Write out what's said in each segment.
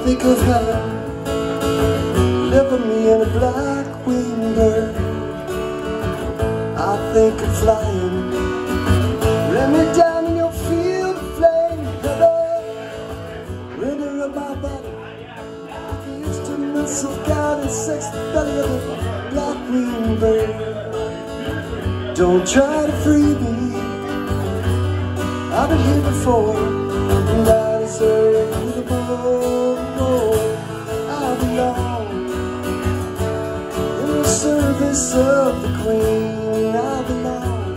think of heaven, deliver me in a black-winged bird. I think of flying, let me down in your field of flame. Render of my body with the instruments of God and sex, the belly of a black-winged bird. Don't try to free me, I've been here before, and I deserve a little more. I belong in the service of the Queen. I belong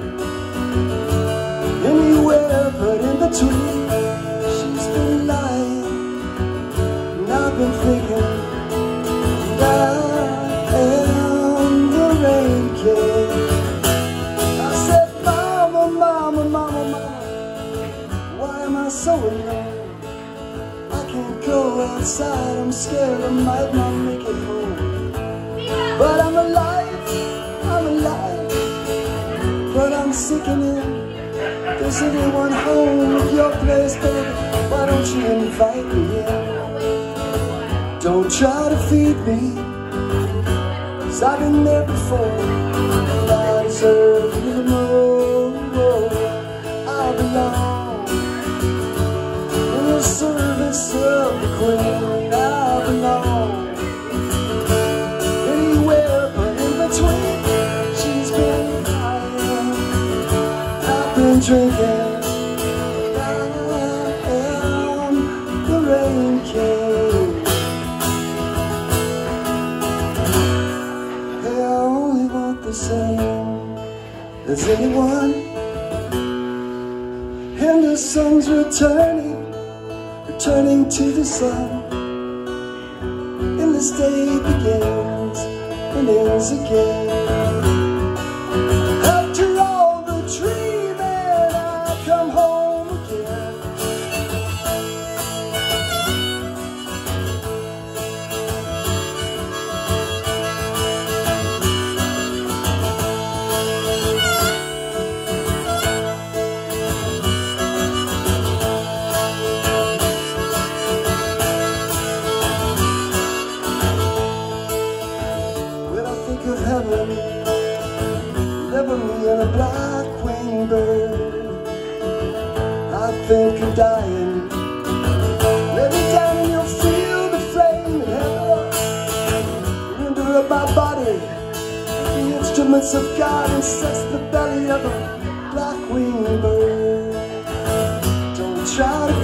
anywhere but in between. She's been lying, and I've been thinking, and I am the rain king. I said, mama, mama, mama, mama, why am I so alone? I can't go outside, I'm scared I might not make it home. But I'm alive, but I'm sickening. Is anyone home at your place, baby? Why don't you invite me in? Don't try to feed me, 'cause I've been there before, and I deserve a little more. I belong in the service of the Queen. I belong anywhere but in between. She's been lying, I've been drinking. I am the Rain King. Hey, I only want the same as anyone. And the sun's returning to the sun, and this day begins and ends again. After all the dreaming, I come home again. Of heaven, deliver me in a black-winged bird. I think of dying, let me down in your field of flame. And heaven, render up my body with the instruments of God and sex, the belly of a black-winged bird. Don't try to